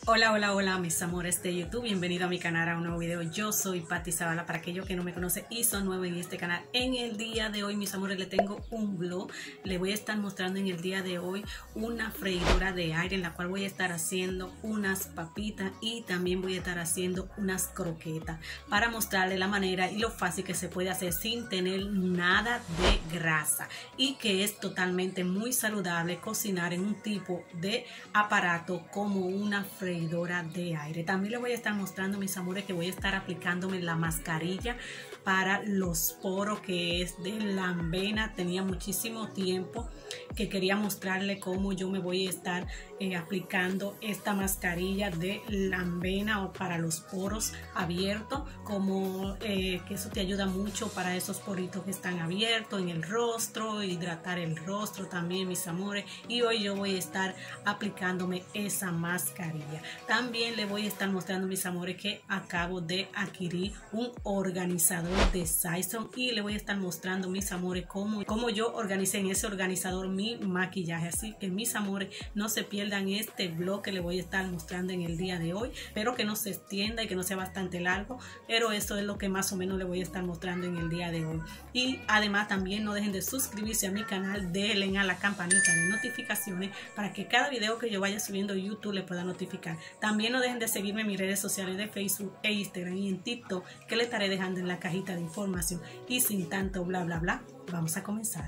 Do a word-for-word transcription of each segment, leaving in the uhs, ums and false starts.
Hola, hola, hola mis amores de YouTube, bienvenido a mi canal, a un nuevo video. Yo soy Patti Zavala, para aquellos que no me conocen y son nuevos en este canal. En el día de hoy, mis amores, le tengo un vlog. Le voy a estar mostrando en el día de hoy una freidora de aire en la cual voy a estar haciendo unas papitas y también voy a estar haciendo unas croquetas para mostrarle la manera y lo fácil que se puede hacer sin tener nada de grasa y que es totalmente muy saludable cocinar en un tipo de aparato como una freidora de aire. También les voy a estar mostrando, mis amores, que voy a estar aplicándome la mascarilla para los poros, que es de Lambena. Tenía muchísimo tiempo que quería mostrarle cómo yo me voy a estar eh, aplicando esta mascarilla de Lambena o para los poros abiertos, como eh, que eso te ayuda mucho para esos poritos que están abiertos en el rostro, hidratar el rostro también, mis amores. Y hoy yo voy a estar aplicándome esa mascarilla. También le voy a estar mostrando, mis amores, que acabo de adquirir un organizador de Saison y le voy a estar mostrando, mis amores, cómo, cómo yo organicé en ese organizador mi maquillaje. Así que, mis amores, no se pierdan este vlog que le voy a estar mostrando en el día de hoy. Espero que no se extienda y que no sea bastante largo, pero eso es lo que más o menos le voy a estar mostrando en el día de hoy. Y además también no dejen de suscribirse a mi canal, denle a la campanita de notificaciones para que cada video que yo vaya subiendo a YouTube le pueda notificar. También no dejen de seguirme en mis redes sociales de Facebook e Instagram y en TikTok, que le estaré dejando en la cajita de información. Y sin tanto bla bla bla, vamos a comenzar.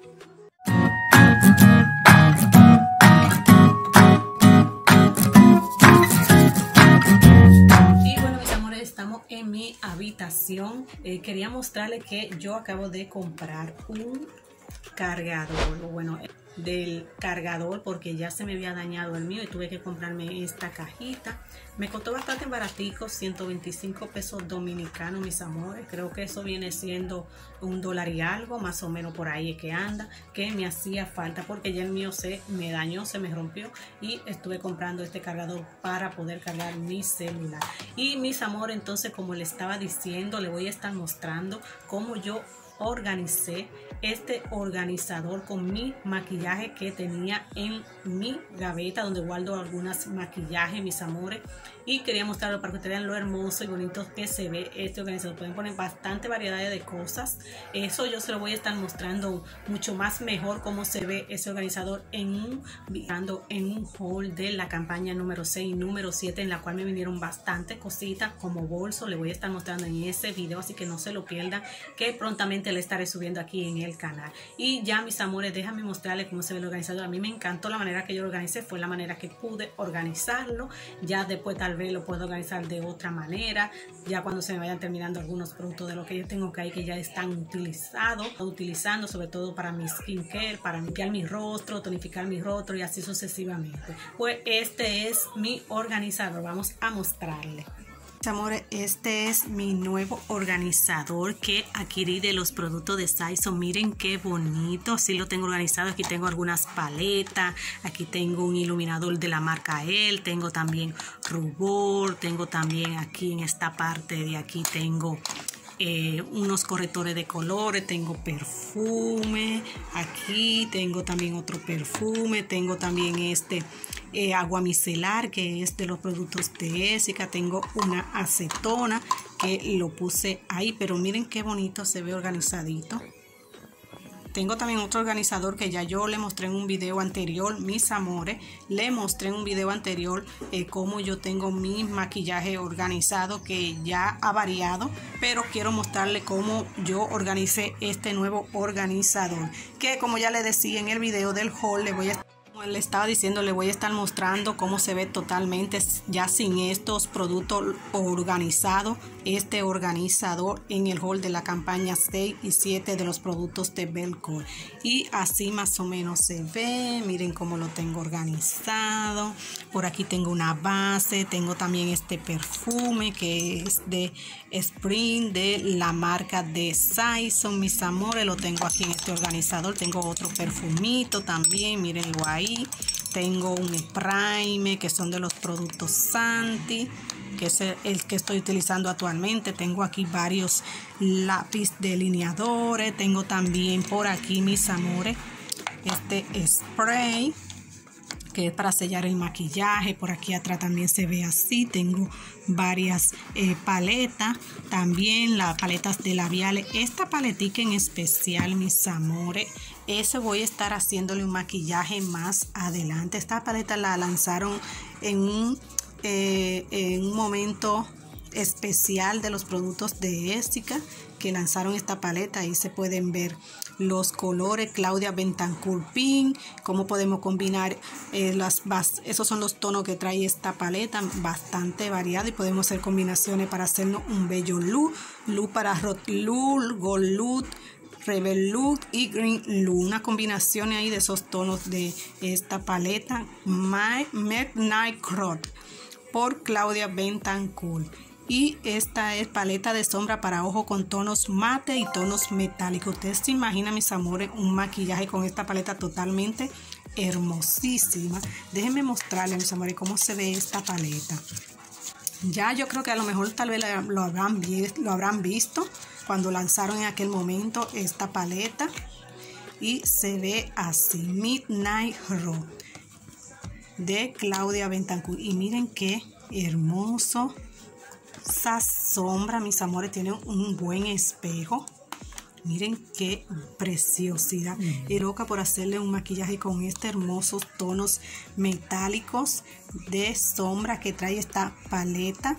Y bueno, mis amores, estamos en mi habitación. Eh, quería mostrarles que yo acabo de comprar un cargador, bueno, del cargador, porque ya se me había dañado el mío y tuve que comprarme esta cajita. Me costó bastante baratico, ciento veinticinco pesos dominicanos, mis amores. Creo que eso viene siendo un dólar y algo, más o menos por ahí es que anda, que me hacía falta porque ya el mío se me dañó, se me rompió y estuve comprando este cargador para poder cargar mi celular. Y mis amores, entonces, como le estaba diciendo, le voy a estar mostrando cómo yo organicé este organizador con mi maquillaje que tenía en mi gaveta donde guardo algunas maquillajes, mis amores, y quería mostrarlo para que ustedes vean lo hermoso y bonito que se ve este organizador. Pueden poner bastante variedad de cosas. Eso yo se lo voy a estar mostrando mucho más mejor cómo se ve ese organizador en un en un haul de la campaña número seis y número siete, en la cual me vinieron bastante cositas como bolso. Le voy a estar mostrando en ese video, así que no se lo pierdan, que prontamente le estaré subiendo aquí en el canal. Y ya, mis amores, déjame mostrarles cómo se ve el organizador. A mí me encantó la manera que yo lo organicé, fue la manera que pude organizarlo. Ya después tal vez lo puedo organizar de otra manera, ya cuando se me vayan terminando algunos productos de lo que yo tengo que hay que ya están utilizados, utilizando sobre todo para mi skincare, para limpiar mi rostro, tonificar mi rostro y así sucesivamente. Pues este es mi organizador, vamos a mostrarle. Amores, este es mi nuevo organizador que adquirí de los productos de Saison. Miren qué bonito, así lo tengo organizado. Aquí tengo algunas paletas, aquí tengo un iluminador de la marca Elle, tengo también rubor, tengo también aquí en esta parte de aquí tengo Eh, unos correctores de colores, tengo perfume, aquí tengo también otro perfume, tengo también este eh, agua micelar que es de los productos de Essica, tengo una acetona que lo puse ahí, pero miren qué bonito se ve organizadito. Tengo también otro organizador que ya yo le mostré en un video anterior, mis amores. Le mostré en un video anterior eh, cómo yo tengo mi maquillaje organizado, que ya ha variado, pero quiero mostrarle cómo yo organicé este nuevo organizador, que como ya le decía en el video del haul, le voy a Como le estaba diciendo, le voy a estar mostrando cómo se ve totalmente ya sin estos productos organizados, este organizador en el haul de la campaña seis y siete de los productos de Belcourt. Y así más o menos se ve. Miren cómo lo tengo organizado. Por aquí tengo una base, tengo también este perfume que es de Spring de la marca de Saison, mis amores. Lo tengo aquí en este organizador. Tengo otro perfumito también, mírenlo ahí. Tengo un primer que son de los productos Santi, que es el que estoy utilizando actualmente. Tengo aquí varios lápiz delineadores. Tengo también por aquí, mis amores, este spray que es para sellar el maquillaje. Por aquí atrás también se ve así. Tengo varias eh, paletas, también las paletas de labiales. Esta paletica en especial, mis amores, eso voy a estar haciéndole un maquillaje más adelante. Esta paleta la lanzaron en un, eh, en un momento especial de los productos de Essica, que lanzaron esta paleta. Ahí se pueden ver los colores Claudia Betancourt Pink, cómo podemos combinar eh, las esos son los tonos que trae esta paleta, bastante variado, y podemos hacer combinaciones para hacernos un bello look, look para Hot Look, Gold Look, Rebel Look y Green Look, una combinación ahí de esos tonos de esta paleta My Midnight Crush por Claudia Betancourt. Y esta es paleta de sombra para ojo con tonos mate y tonos metálicos. Ustedes se imaginan, mis amores, un maquillaje con esta paleta totalmente hermosísima. Déjenme mostrarles, mis amores, cómo se ve esta paleta. Ya yo creo que a lo mejor tal vez lo habrán, lo habrán visto cuando lanzaron en aquel momento esta paleta. Y se ve así, Midnight Crush de Claudia Betancourt. Y miren qué hermoso. Esa sombra, mis amores, tiene un buen espejo. Miren qué preciosidad. Mm. Y loca por hacerle un maquillaje con estos hermosos tonos metálicos de sombra que trae esta paleta.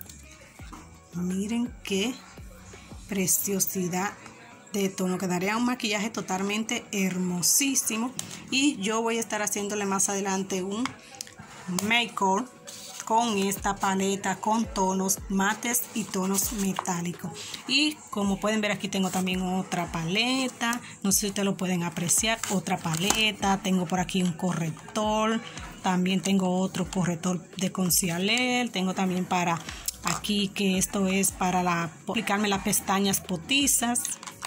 Miren qué preciosidad de tono, que daría un maquillaje totalmente hermosísimo. Y yo voy a estar haciéndole más adelante un make-up con esta paleta con tonos mates y tonos metálicos. Y como pueden ver, aquí tengo también otra paleta, no sé si ustedes lo pueden apreciar, otra paleta. Tengo por aquí un corrector, también tengo otro corrector de concealer, tengo también para aquí, que esto es para la, aplicarme las pestañas potizas.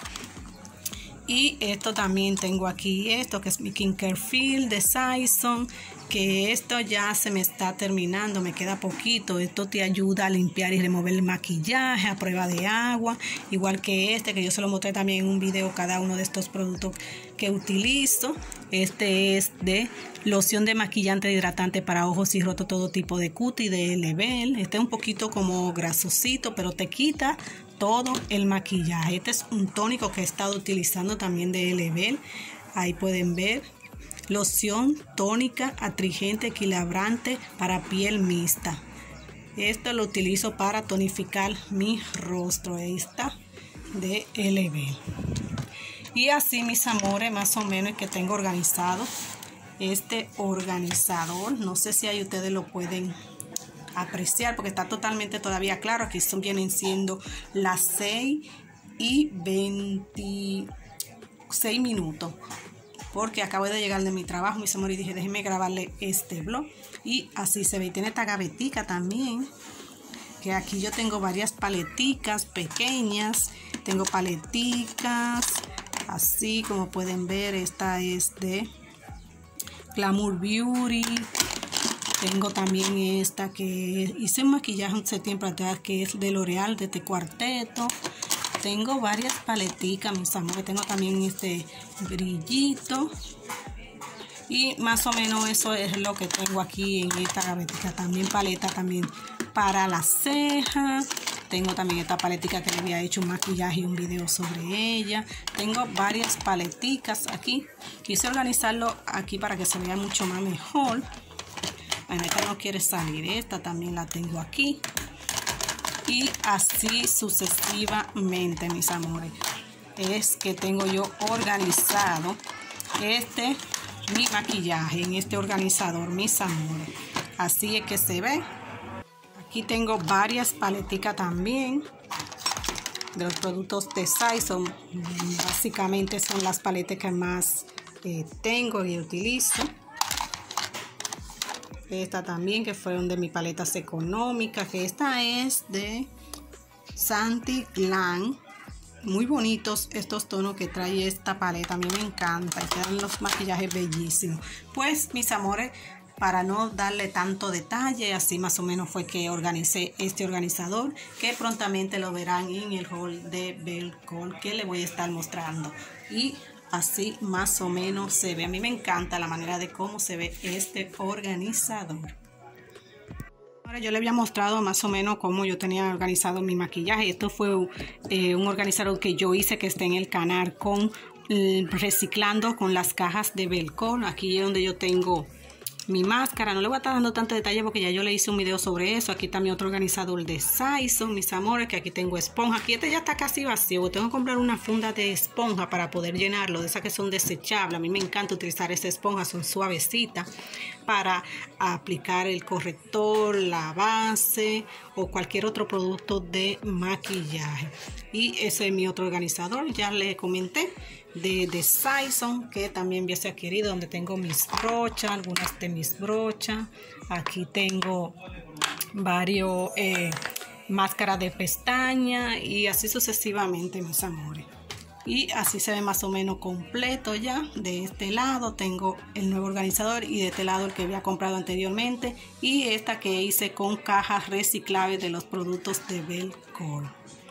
Y esto también tengo aquí, esto que es mi Skincare Field de Saison, que esto ya se me está terminando, me queda poquito. Esto te ayuda a limpiar y remover el maquillaje a prueba de agua, igual que este, que yo se lo mostré también en un video, cada uno de estos productos que utilizo. Este es de loción de maquillante hidratante para ojos y roto todo tipo de cutis de Level. Este es un poquito como grasosito, pero te quita todo el maquillaje. Este es un tónico que he estado utilizando también de Level. Ahí pueden ver. Loción tónica, astringente, equilibrante para piel mixta. Esto lo utilizo para tonificar mi rostro. Esta de Level. Y así, mis amores, más o menos que tengo organizado este organizador. No sé si ahí ustedes lo pueden apreciar porque está totalmente todavía claro. Aquí son, vienen siendo las seis y veintiséis minutos, porque acabo de llegar de mi trabajo, mis amores, y dije, déjenme grabarle este vlog. Y así se ve. Y tiene esta gavetica también, que aquí yo tengo varias paleticas pequeñas. Tengo paleticas así, como pueden ver. Esta es de Glamour Beauty. Tengo también esta que hice un maquillaje hace tiempo atrás, que es de L'Oreal, de este cuarteto. Tengo varias paleticas, mis amores. Tengo también este brillito. Y más o menos eso es lo que tengo aquí en esta gavetita. También paleta también para las cejas. Tengo también esta paletica que le había hecho un maquillaje y un video sobre ella. Tengo varias paleticas aquí. Quise organizarlo aquí para que se vea mucho más mejor. Bueno, esta no quiere salir. Esta también la tengo aquí. Y así sucesivamente, mis amores. Es que tengo yo organizado este mi maquillaje en este organizador, mis amores. Así es que se ve. Aquí tengo varias paleticas también de los productos de Saison. Básicamente son las paletas que más eh, tengo y utilizo. Esta también, que fueron de mis paletas económicas, que esta es de Santi Glam. Muy bonitos estos tonos que trae esta paleta, a mí me encanta y quedan los maquillajes bellísimos. Pues, mis amores, para no darle tanto detalle, así más o menos fue que organicé este organizador, que prontamente lo verán en el haul de Belcourt, que le voy a estar mostrando. Y así más o menos se ve. A mí me encanta la manera de cómo se ve este organizador. Ahora yo le había mostrado más o menos cómo yo tenía organizado mi maquillaje. Esto fue eh, un organizador que yo hice, que está en el canal, con eh, reciclando con las cajas de Velcro. Aquí es donde yo tengo mi máscara. No le voy a estar dando tanto detalle porque ya yo le hice un video sobre eso. Aquí está mi otro organizador de Saison, mis amores, que aquí tengo esponja. Aquí este ya está casi vacío. Tengo que comprar una funda de esponja para poder llenarlo, de esas que son desechables. A mí me encanta utilizar esta esponja, son suavecitas, para aplicar el corrector, la base o cualquier otro producto de maquillaje. Y ese es mi otro organizador, ya le comenté, de, de Saison, que también hubiese adquirido, donde tengo mis brochas, algunas de mis brochas. Aquí tengo varios eh, máscaras de pestaña y así sucesivamente, mis amores. Y así se ve más o menos completo ya. De este lado tengo el nuevo organizador y de este lado el que había comprado anteriormente, y esta que hice con cajas reciclables de los productos de Velcro.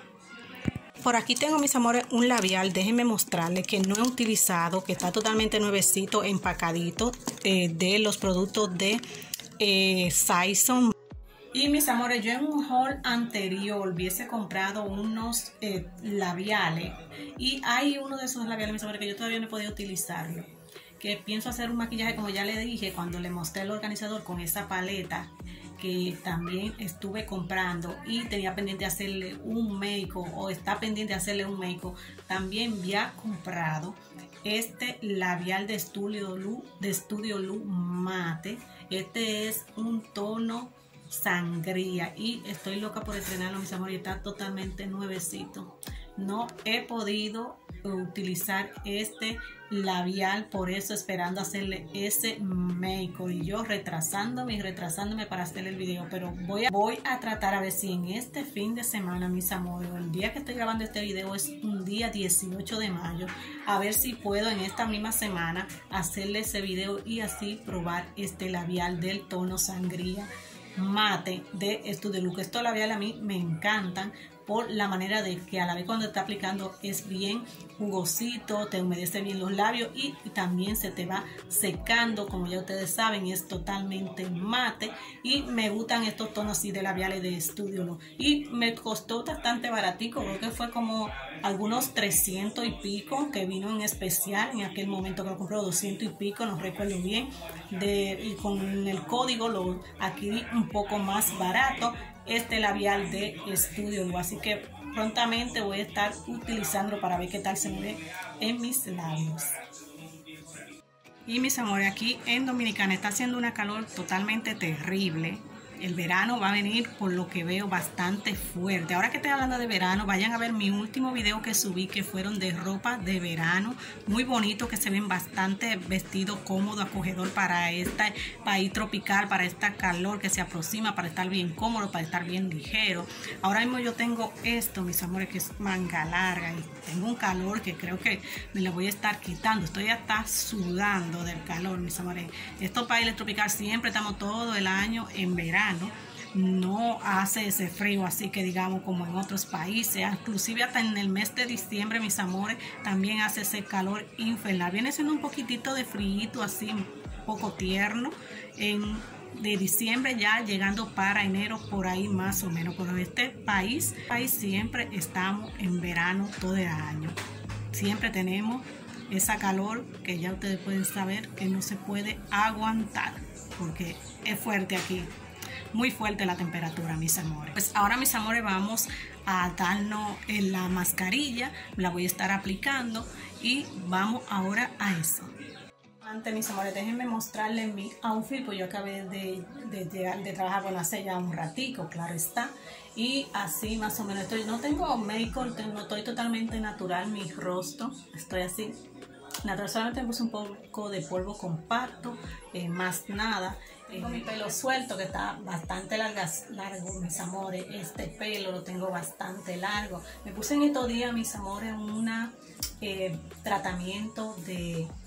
Por aquí tengo, mis amores, un labial. Déjenme mostrarles que no he utilizado, que está totalmente nuevecito, empacadito, eh, de los productos de eh, Saison. Y mis amores, yo en un haul anterior hubiese comprado unos eh, labiales, y hay uno de esos labiales, mis amores, que yo todavía no he podido utilizarlo, que pienso hacer un maquillaje, como ya le dije cuando le mostré el organizador, con esa paleta que también estuve comprando, y tenía pendiente hacerle un make-up, o está pendiente hacerle un make-up. También había comprado este labial de Studio Lu, de Studio Lu Mate. Este es un tono sangría y estoy loca por estrenarlo, mis amores. Está totalmente nuevecito. No he podido utilizar este labial, por eso esperando hacerle ese make-up, y yo retrasándome y retrasándome para hacer el video. Pero voy a, voy a tratar a ver si en este fin de semana, mis amores, el día que estoy grabando este video es un día dieciocho de mayo, a ver si puedo en esta misma semana hacerle ese video y así probar este labial del tono sangría mate de Studio Lu. Estos labiales a mí me encantan por la manera de que a la vez cuando está aplicando es bien jugosito, te humedece bien los labios y, y también se te va secando, como ya ustedes saben, es totalmente mate, y me gustan estos tonos así de labiales de Studio Lu. Y me costó bastante baratico, creo que fue como algunos trescientos y pico, que vino en especial en aquel momento que lo compré, doscientos y pico, no recuerdo bien, de, y con el código lo adquirí un poco más barato, este labial de Studio Lu. Así que prontamente voy a estar utilizándolo para ver qué tal se me ve en mis labios. Y mis amores, aquí en Dominicana está haciendo una calor totalmente terrible. El verano va a venir, por lo que veo, bastante fuerte. Ahora que estoy hablando de verano, vayan a ver mi último video que subí, que fueron de ropa de verano. Muy bonito, que se ven bastante vestidos cómodo, acogedor para este país tropical, para esta calor que se aproxima, para estar bien cómodo, para estar bien ligero. Ahora mismo yo tengo esto, mis amores, que es manga larga, y tengo un calor que creo que me lo voy a estar quitando. Estoy hasta sudando del calor, mis amores. Estos países tropicales siempre estamos todo el año en verano. No hace ese frío así que digamos como en otros países, inclusive hasta en el mes de diciembre, mis amores, también hace ese calor infernal. Viene siendo un poquitito de frío así, un poco tierno en de diciembre, ya llegando para enero, por ahí más o menos. Pero en este país, país siempre estamos en verano todo el año, siempre tenemos esa calor que ya ustedes pueden saber que no se puede aguantar, porque es fuerte aquí. Muy fuerte la temperatura, mis amores. Pues ahora, mis amores, vamos a darnos en la mascarilla. La voy a estar aplicando y vamos ahora a eso. Antes, mis amores, déjenme mostrarles mi outfit, pues yo acabé de, de llegar de trabajar, bueno, hace ya un ratico, claro está. Y así más o menos estoy, no tengo make-up, no estoy totalmente natural mi rostro, estoy así natural, solamente me puse un poco de polvo compacto, eh, más nada. Tengo mi pelo suelto, que está bastante largas, largo, mis amores. Este pelo lo tengo bastante largo. Me puse en estos días, mis amores, un eh, tratamiento de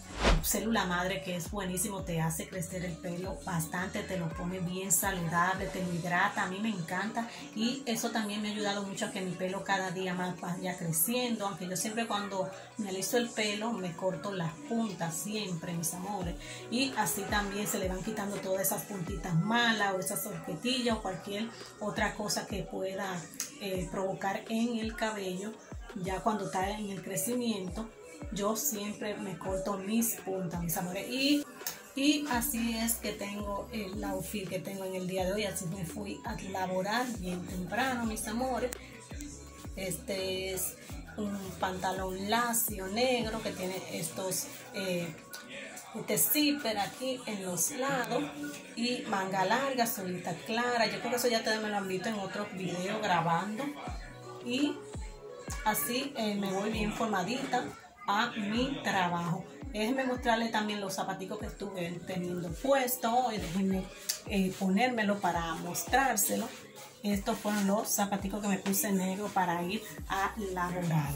célula madre, que es buenísimo, te hace crecer el pelo bastante, te lo pone bien saludable, te lo hidrata, a mí me encanta y eso también me ha ayudado mucho a que mi pelo cada día más vaya creciendo, aunque yo siempre cuando me aliso el pelo me corto las puntas siempre, mis amores, y así también se le van quitando todas esas puntitas malas o esas horquetillas o cualquier otra cosa que pueda eh, provocar en el cabello. Ya cuando está en el crecimiento, yo siempre me corto mis puntas, mis amores, y, y así es que tengo el outfit que tengo en el día de hoy. Así me fui a laborar bien temprano, mis amores. Este es un pantalón lacio negro que tiene estos eh, este zipper aquí en los lados y manga larga, solita clara. Yo creo que eso ya ustedes me lo han visto en otros videos grabando, y así eh, me voy bien formadita a mi trabajo. Déjenme mostrarles también los zapaticos que estuve teniendo puesto. Déjenme eh, ponérmelo para mostrárselo. Estos fueron los zapaticos que me puse negro para ir a laborar.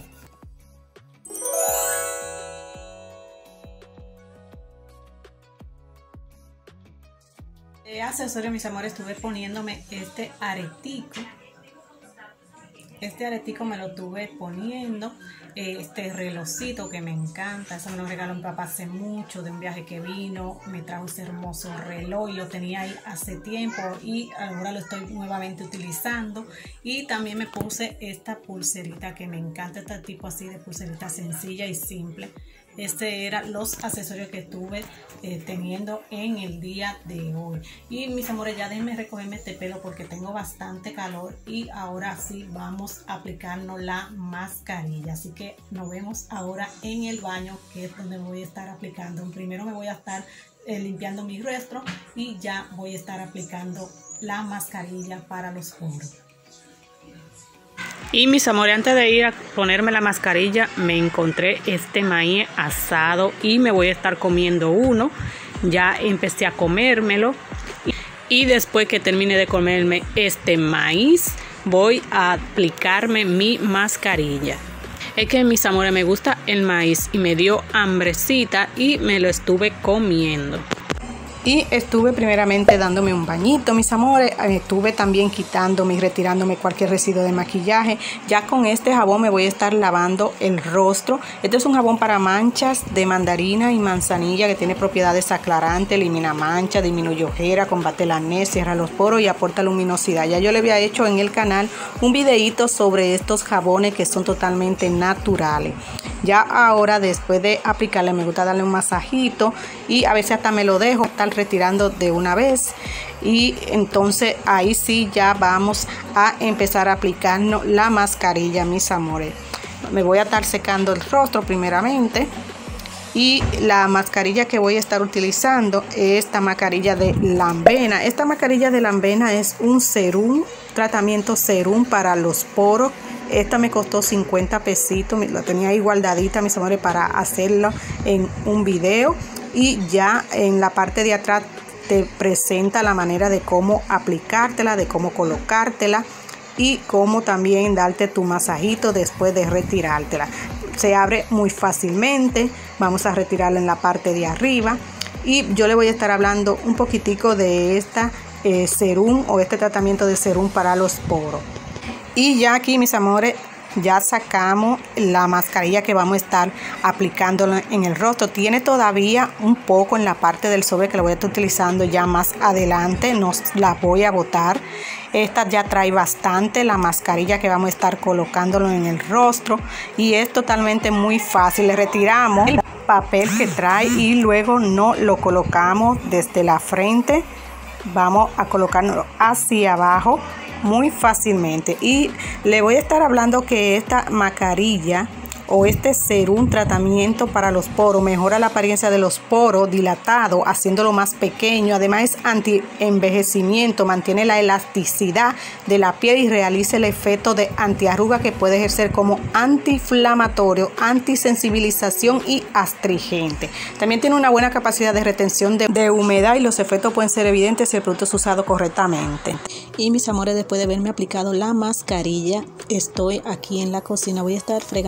De accesorio, mis amores, estuve poniéndome este aretico. Este aretico me lo tuve poniendo, este relojcito que me encanta, eso me lo regaló mi papá hace mucho, de un viaje que vino, me trajo ese hermoso reloj y lo tenía ahí hace tiempo y ahora lo estoy nuevamente utilizando. Y también me puse esta pulserita que me encanta, este tipo así de pulserita sencilla y simple. Este eran los accesorios que estuve eh, teniendo en el día de hoy. Y mis amores, ya déjenme recogerme este pelo porque tengo bastante calor. Y ahora sí vamos a aplicarnos la mascarilla. Así que nos vemos ahora en el baño, que es donde voy a estar aplicando. Primero me voy a estar eh, limpiando mi rostro y ya voy a estar aplicando la mascarilla para los poros. Y mis amores, antes de ir a ponerme la mascarilla, me encontré este maíz asado y me voy a estar comiendo uno. Ya empecé a comérmelo y después que termine de comerme este maíz, voy a aplicarme mi mascarilla. Es que, mis amores, me gusta el maíz y me dio hambrecita y me lo estuve comiendo. Y estuve primeramente dándome un bañito, mis amores. Estuve también quitándome y retirándome cualquier residuo de maquillaje. Ya con este jabón me voy a estar lavando el rostro. Este es un jabón para manchas de mandarina y manzanilla que tiene propiedades aclarantes, elimina manchas, disminuye ojera, combate el acné, cierra los poros y aporta luminosidad. Ya yo le había hecho en el canal un videito sobre estos jabones que son totalmente naturales. Ya ahora, después de aplicarle, me gusta darle un masajito y a veces hasta me lo dejo estar retirando de una vez. Y entonces ahí sí ya vamos a empezar a aplicarnos la mascarilla, mis amores. Me voy a estar secando el rostro primeramente. Y la mascarilla que voy a estar utilizando es esta mascarilla de Lambena. Esta mascarilla de Lambena es un serum, tratamiento serum para los poros. Esta me costó cincuenta pesitos, la tenía ahí guardadita, mis amores, para hacerlo en un video. Y ya en la parte de atrás te presenta la manera de cómo aplicártela, de cómo colocártela y cómo también darte tu masajito después de retirártela. Se abre muy fácilmente. Vamos a retirarla en la parte de arriba y yo le voy a estar hablando un poquitico de esta eh, serum o este tratamiento de serum para los poros. Y ya aquí, mis amores, ya sacamos la mascarilla que vamos a estar aplicándola en el rostro. Tiene todavía un poco en la parte del sobre que la voy a estar utilizando ya más adelante. No la voy a botar. Esta ya trae bastante la mascarilla que vamos a estar colocándolo en el rostro. Y es totalmente muy fácil. Le retiramos el papel que trae y luego no lo colocamos desde la frente. Vamos a colocarlo hacia abajo muy fácilmente. Y le voy a estar hablando que esta mascarilla o este serum tratamiento para los poros mejora la apariencia de los poros dilatado, haciéndolo más pequeño. Además es anti-envejecimiento, mantiene la elasticidad de la piel y realiza el efecto de antiarruga que puede ejercer como antiinflamatorio, antisensibilización y astringente. También tiene una buena capacidad de retención de, de humedad y los efectos pueden ser evidentes si el producto es usado correctamente. Y mis amores, después de haberme aplicado la mascarilla, estoy aquí en la cocina. Voy a estar fregando algunos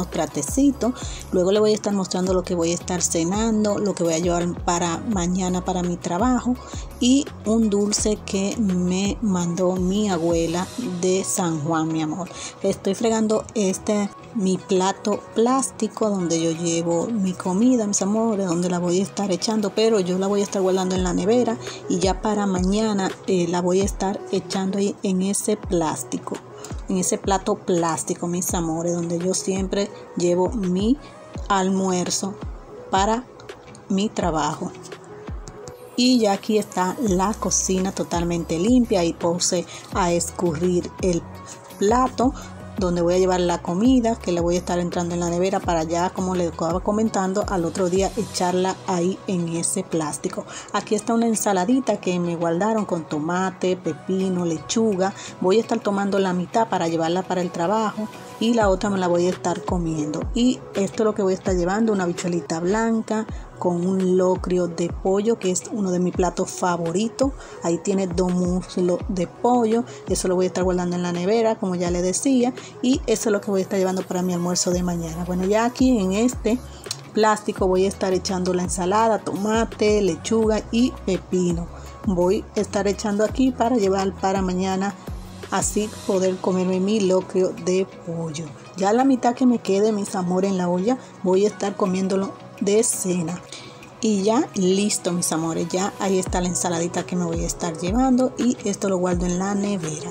unos tratecitos. Luego le voy a estar mostrando lo que voy a estar cenando, lo que voy a llevar para mañana para mi trabajo y un dulce que me mandó mi abuela de San Juan, mi amor. Estoy fregando este mi plato plástico donde yo llevo mi comida, mis amores, donde la voy a estar echando, pero yo la voy a estar guardando en la nevera y ya para mañana eh, la voy a estar echando ahí en ese plástico, en ese plato plástico, mis amores, donde yo siempre llevo mi almuerzo para mi trabajo. Y ya aquí está la cocina totalmente limpia y puse a escurrir el plato donde voy a llevar la comida, que le voy a estar entrando en la nevera para ya, como les estaba comentando, al otro día echarla ahí en ese plástico. Aquí está una ensaladita que me guardaron con tomate, pepino, lechuga. Voy a estar tomando la mitad para llevarla para el trabajo y la otra me la voy a estar comiendo. Y esto es lo que voy a estar llevando, una habichuelita blanca con un locrio de pollo, que es uno de mis platos favoritos. Ahí tiene dos muslos de pollo. Eso lo voy a estar guardando en la nevera, como ya les decía. Y eso es lo que voy a estar llevando para mi almuerzo de mañana. Bueno, ya aquí en este plástico voy a estar echando la ensalada, tomate, lechuga y pepino. Voy a estar echando aquí para llevar para mañana, así poder comerme mi locrio de pollo. Ya la mitad que me quede, mis amores, en la olla, voy a estar comiéndolo de cena. Y ya listo, mis amores, ya ahí está la ensaladita que me voy a estar llevando y esto lo guardo en la nevera.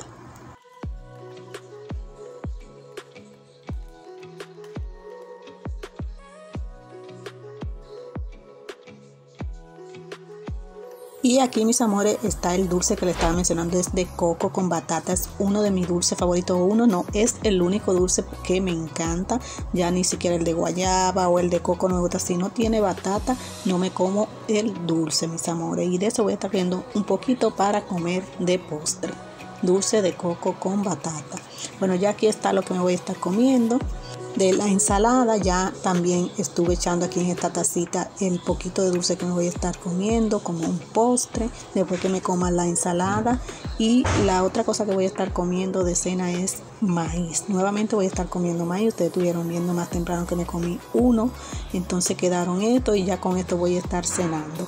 Y aquí, mis amores, está el dulce que le estaba mencionando, es de coco con batata. Es uno de mis dulces favoritos. Uno no, es el único dulce que me encanta. Ya ni siquiera el de guayaba o el de coco no me gusta. Si no tiene batata, no me como el dulce, mis amores. Y de eso voy a estar viendo un poquito para comer de postre. Dulce de coco con batata. Bueno, ya aquí está lo que me voy a estar comiendo. De la ensalada ya también estuve echando aquí en esta tacita el poquito de dulce que me voy a estar comiendo como un postre después que me coma la ensalada. Y la otra cosa que voy a estar comiendo de cena es maíz. Nuevamente voy a estar comiendo maíz. Ustedes estuvieron viendo más temprano que me comí uno, entonces quedaron esto y ya con esto voy a estar cenando.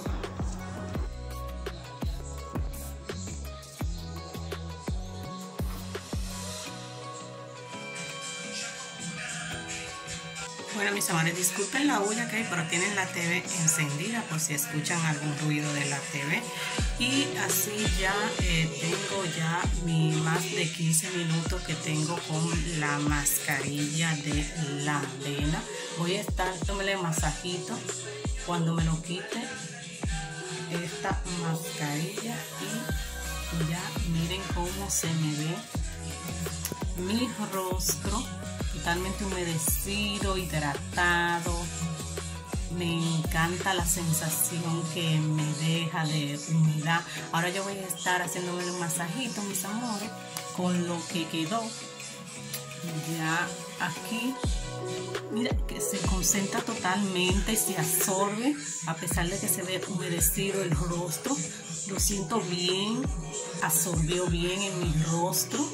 Bueno, mis amores, disculpen la bulla que hay, pero tienen la T V encendida por si escuchan algún ruido de la T V. Y así ya eh, tengo ya mi más de quince minutos que tengo con la mascarilla de la avena. Voy a estar dándole masajito cuando me lo quite esta mascarilla y ya miren cómo se me ve mi rostro totalmente humedecido, hidratado. Me encanta la sensación que me deja de humedad. Ahora yo voy a estar haciéndome un masajito, mis amores, con lo que quedó ya aquí. Mira que se concentra totalmente y se absorbe, a pesar de que se ve humedecido el rostro. Lo siento bien, absorbió bien en mi rostro.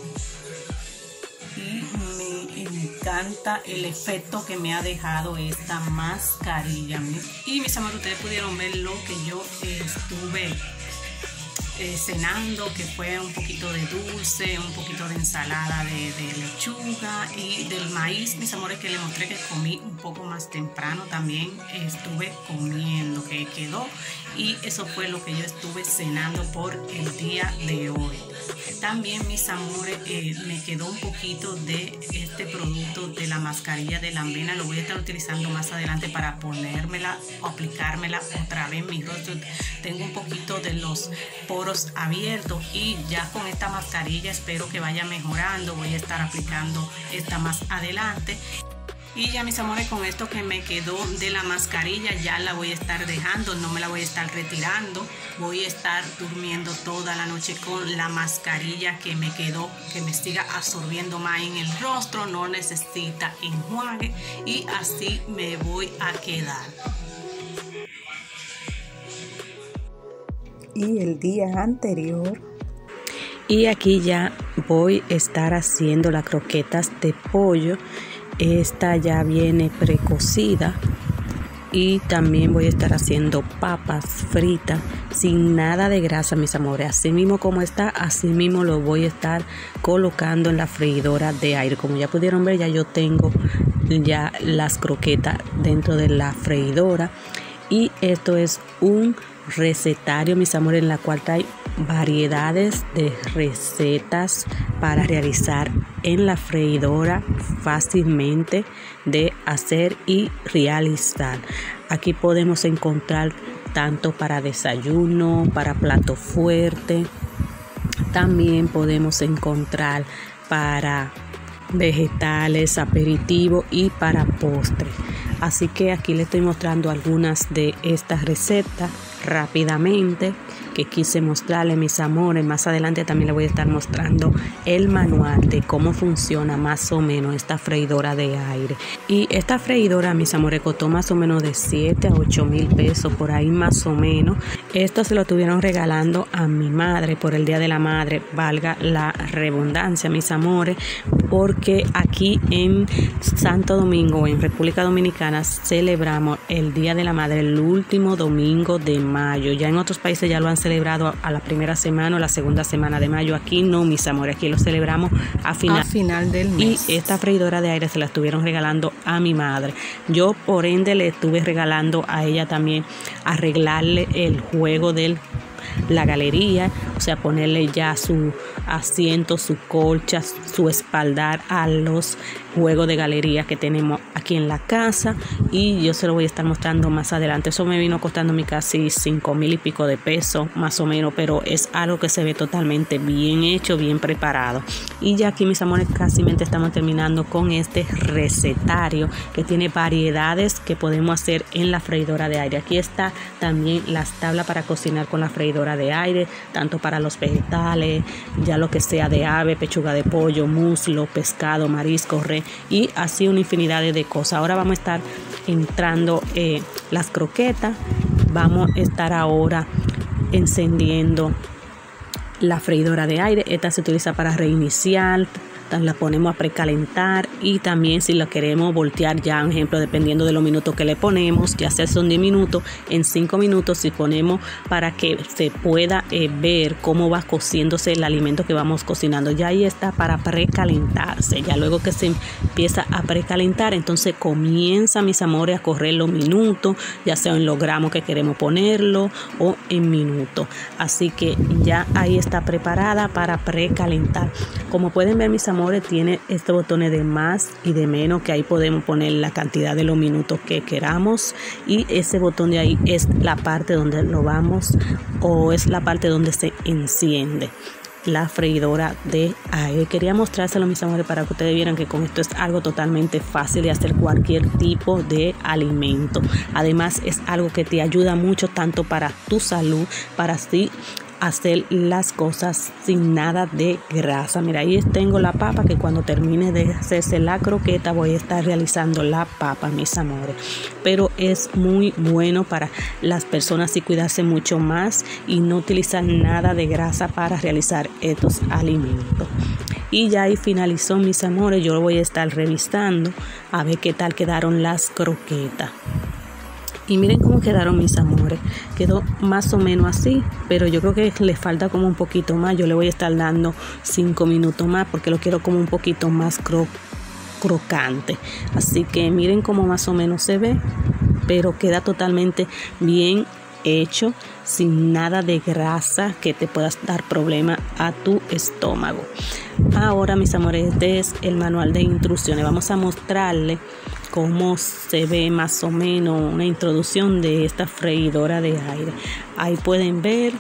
Y me encanta el efecto que me ha dejado esta mascarilla. Y mis amores, ustedes pudieron ver lo que yo estuve eh, cenando, que fue un poquito de dulce, un poquito de ensalada de, de lechuga y del maíz, mis amores, que les mostré que comí un poco más temprano. También estuve comiendo, que quedó, y eso fue lo que yo estuve cenando por el día de hoy. También, mis amores, eh, me quedó un poquito de este producto de la mascarilla de la avena. Lo voy a estar utilizando más adelante para ponérmela o aplicármela otra vez en mi rostro. Tengo un poquito de los poros abiertos y ya con esta mascarilla espero que vaya mejorando. Voy a estar aplicando esta más adelante. Y ya, mis amores, con esto que me quedó de la mascarilla ya la voy a estar dejando, no me la voy a estar retirando. Voy a estar durmiendo toda la noche con la mascarilla que me quedó, que me siga absorbiendo más en el rostro, no necesita enjuague y así me voy a quedar. Y el día anterior, y aquí ya voy a estar haciendo las croquetas de pollo. esta ya viene precocida. Y también voy a estar haciendo papas fritas sin nada de grasa, mis amores. Así mismo como está, así mismo lo voy a estar colocando en la freidora de aire. Como ya pudieron ver, ya yo tengo ya las croquetas dentro de la freidora. Y esto es un recetario, mis amores, en la cual hay variedades de recetas para realizar en la freidora fácilmente de hacer y realizar. Aquí podemos encontrar tanto para desayuno, para plato fuerte. También podemos encontrar para vegetales, aperitivo y para postre. Así que aquí les estoy mostrando algunas de estas recetas rápidamente que quise mostrarles, mis amores. Más adelante también les voy a estar mostrando el manual de cómo funciona más o menos esta freidora de aire. Y esta freidora, mis amores, costó más o menos de siete a ocho mil pesos, por ahí más o menos. Esto se lo estuvieron regalando a mi madre por el Día de la Madre, valga la redundancia, mis amores, porque aquí en Santo Domingo, en República Dominicana, celebramos el Día de la Madre el último domingo de mayo. Ya en otros países ya lo han celebrado a la primera semana o la segunda semana de mayo. Aquí no, mis amores, aquí lo celebramos a final, a final del mes. Y esta freidora de aire se la estuvieron regalando a mi madre. Yo por ende le estuve regalando a ella también arreglarle el juego del la galería, o sea, ponerle ya su asiento, su colcha, su espaldar a los juegos de galería que tenemos aquí en la casa, y yo se lo voy a estar mostrando más adelante. Eso me vino costándome casi cinco mil y pico de pesos más o menos, pero es algo que se ve totalmente bien hecho, bien preparado. Y ya aquí, mis amores, casi estamos terminando con este recetario que tiene variedades que podemos hacer en la freidora de aire. Aquí está también las tablas para cocinar con la freidora de aire, tanto para los vegetales, ya lo que sea de ave, pechuga de pollo, muslo, pescado, marisco, res, y así una infinidad de cosas. Ahora vamos a estar entrando eh, las croquetas. Vamos a estar ahora encendiendo la freidora de aire. Esta se utiliza para reiniciar, la ponemos a precalentar, y también si la queremos voltear, ya un ejemplo, dependiendo de los minutos que le ponemos, ya sea son diez minutos, en cinco minutos si ponemos, para que se pueda eh, ver cómo va cociéndose el alimento que vamos cocinando. Ya ahí está para precalentarse. Ya luego que se empieza a precalentar, entonces comienza, mis amores, a correr los minutos, ya sea en los gramos que queremos ponerlo o en minutos. Así que ya ahí está preparada para precalentar. Como pueden ver, mis amores, tiene estos botones de más y de menos, que ahí podemos poner la cantidad de los minutos que queramos, y ese botón de ahí es la parte donde lo vamos, o es la parte donde se enciende la freidora de aire. Quería mostrárselo, mis amores, para que ustedes vieran que con esto es algo totalmente fácil de hacer cualquier tipo de alimento. Además es algo que te ayuda mucho tanto para tu salud, para así hacer las cosas sin nada de grasa. Mira, ahí tengo la papa, que cuando termine de hacerse la croqueta voy a estar realizando la papa, mis amores. Pero es muy bueno para las personas y cuidarse mucho más y no utilizar nada de grasa para realizar estos alimentos. Y ya ahí finalizó, mis amores. Yo lo voy a estar revisando a ver qué tal quedaron las croquetas. Y miren cómo quedaron, mis amores. Quedó más o menos así, pero yo creo que le falta como un poquito más. Yo le voy a estar dando cinco minutos más porque lo quiero como un poquito más cro crocante. Así que miren cómo más o menos se ve, pero queda totalmente bien hecho, sin nada de grasa que te puedas dar problema a tu estómago. Ahora, mis amores, este es el manual de instrucciones. Vamos a mostrarle cómo se ve más o menos una introducción de esta freidora de aire. Ahí pueden ver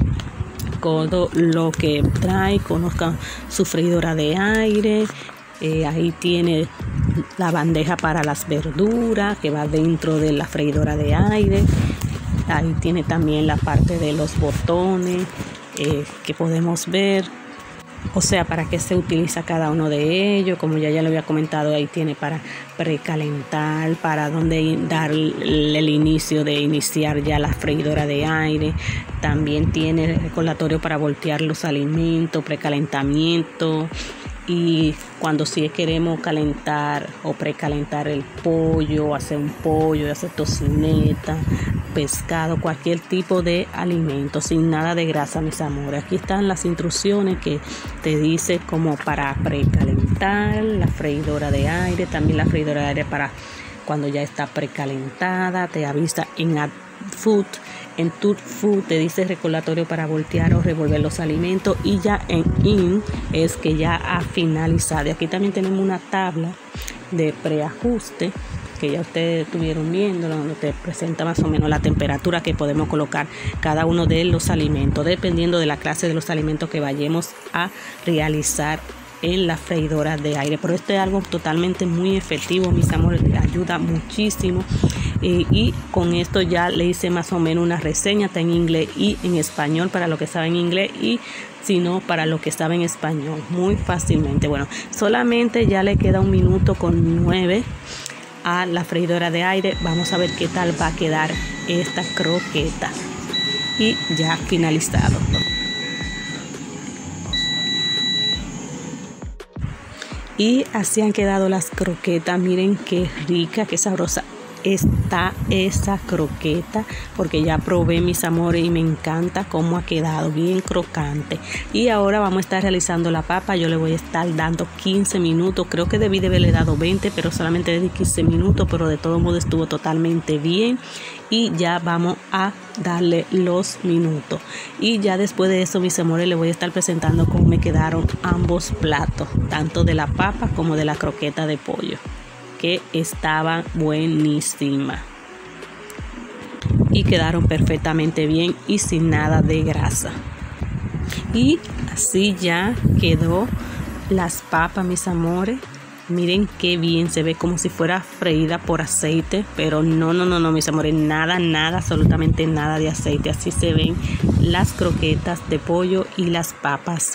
todo lo que trae. Conozcan su freidora de aire. Eh, ahí tiene la bandeja para las verduras que va dentro de la freidora de aire. Ahí tiene también la parte de los botones eh, que podemos ver. O sea, para qué se utiliza cada uno de ellos. Como ya ya lo había comentado, ahí tiene para precalentar, para donde dar el inicio de iniciar ya la freidora de aire. También tiene el recordatorio para voltear los alimentos, precalentamiento. Y cuando sí queremos calentar o precalentar el pollo, hacer un pollo, hacer tocineta, pescado, cualquier tipo de alimento, sin nada de grasa, mis amores. Aquí están las instrucciones que te dice como para precalentar, la freidora de aire, también la freidora de aire para cuando ya está precalentada, te avisa en Add Food. En Tut Food te dice recordatorio para voltear o revolver los alimentos, y ya en In es que ya ha finalizado. Y aquí también tenemos una tabla de preajuste que ya ustedes estuvieron viendo, donde te presenta más o menos la temperatura que podemos colocar cada uno de los alimentos, dependiendo de la clase de los alimentos que vayamos a realizar en la freidora de aire. Pero esto es algo totalmente muy efectivo, mis amores, ayuda muchísimo. Eh, y con esto ya le hice más o menos una reseña, está en inglés y en español para lo que saben inglés, y si no, para lo que saben español, muy fácilmente. Bueno, solamente ya le queda un minuto con nueve a la freidora de aire. Vamos a ver qué tal va a quedar esta croqueta. Y ya finalizado. Y así han quedado las croquetas. Miren qué rica, qué sabrosa está esa croqueta, porque ya probé, mis amores, y me encanta cómo ha quedado, bien crocante. Y ahora vamos a estar realizando la papa. Yo le voy a estar dando quince minutos, creo que debí de haberle dado veinte, pero solamente le di quince minutos, pero de todo modo estuvo totalmente bien. Y ya vamos a darle los minutos, y ya después de eso, mis amores, les voy a estar presentando cómo me quedaron ambos platos, tanto de la papa como de la croqueta de pollo, que estaban buenísimas y quedaron perfectamente bien y sin nada de grasa. Y así ya quedó las papas, mis amores. Miren qué bien se ve, como si fuera freída por aceite, pero no, no, no, no, mis amores, nada, nada, absolutamente nada de aceite. Así se ven las croquetas de pollo y las papas.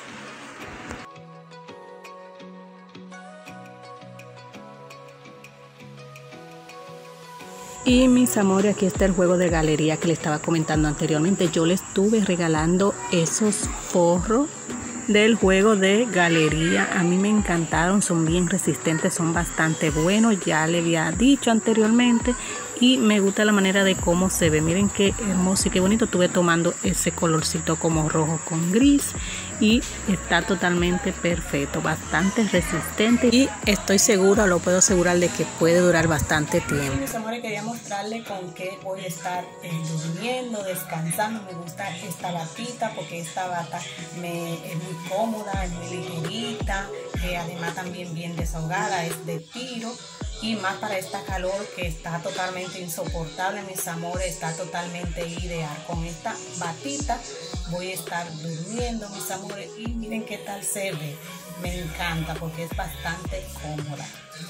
Y mis amores, aquí está el juego de galería que les estaba comentando anteriormente. Yo les estuve regalando esos forros del juego de galería. A mí me encantaron, son bien resistentes, son bastante buenos, ya le había dicho anteriormente, y me gusta la manera de cómo se ve. Miren qué hermoso y qué bonito. Estuve tomando ese colorcito como rojo con gris y está totalmente perfecto, bastante resistente, y estoy segura, lo puedo asegurar, de que puede durar bastante tiempo. Mis amores, quería mostrarles con qué voy a estar eh, durmiendo, descansando. Me gusta esta batita porque esta bata me es muy cómoda, es muy ligerita, eh, además también bien desahogada, es de tiro. Y más para esta calor que está totalmente insoportable, mis amores, está totalmente ideal. Con esta batita voy a estar durmiendo, mis amores, y miren qué tal se ve. Me encanta porque es bastante cómoda.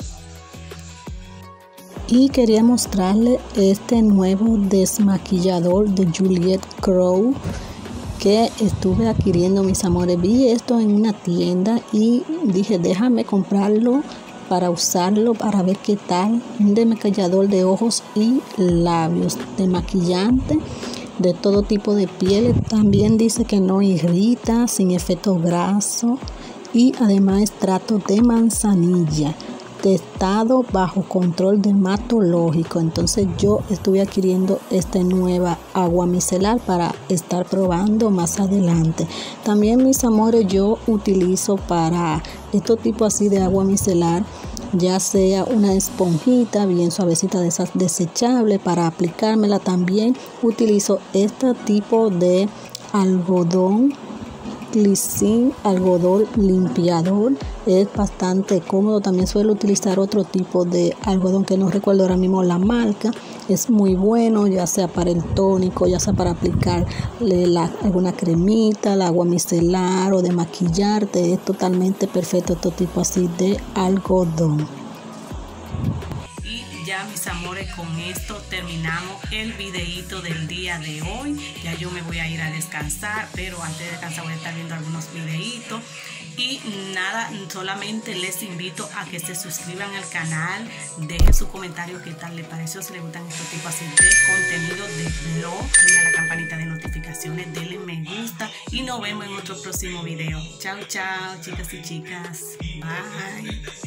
Y quería mostrarle este nuevo desmaquillador de Juliette Crow que estuve adquiriendo, mis amores. Vi esto en una tienda y dije, déjame comprarlo para usarlo, para ver qué tal. Un desmaquillador de ojos y labios, desmaquillante de todo tipo de piel. También dice que no irrita, sin efecto graso, y además extracto de manzanilla, testado bajo control dermatológico. Entonces yo estuve adquiriendo esta nueva agua micelar para estar probando más adelante. También, mis amores, yo utilizo para estos tipos así de agua micelar, ya sea una esponjita bien suavecita de esas desechables para aplicármela. También utilizo este tipo de algodón Cleansing, algodón limpiador, es bastante cómodo. También suelo utilizar otro tipo de algodón que no recuerdo ahora mismo la marca. Es muy bueno, ya sea para el tónico, ya sea para aplicarle la, alguna cremita, el agua micelar o de maquillarte. Es totalmente perfecto este tipo así de algodón. Ya, mis amores, con esto terminamos el videíto del día de hoy. Ya yo me voy a ir a descansar, pero antes de descansar voy a estar viendo algunos videitos. Y nada, solamente les invito a que se suscriban al canal, dejen su comentario qué tal les pareció, si les gustan estos tipos así de contenido de blog, denle a la campanita de notificaciones, denle me gusta y no nos vemos en otro próximo video. Chao, chao, chicas y chicas. Bye.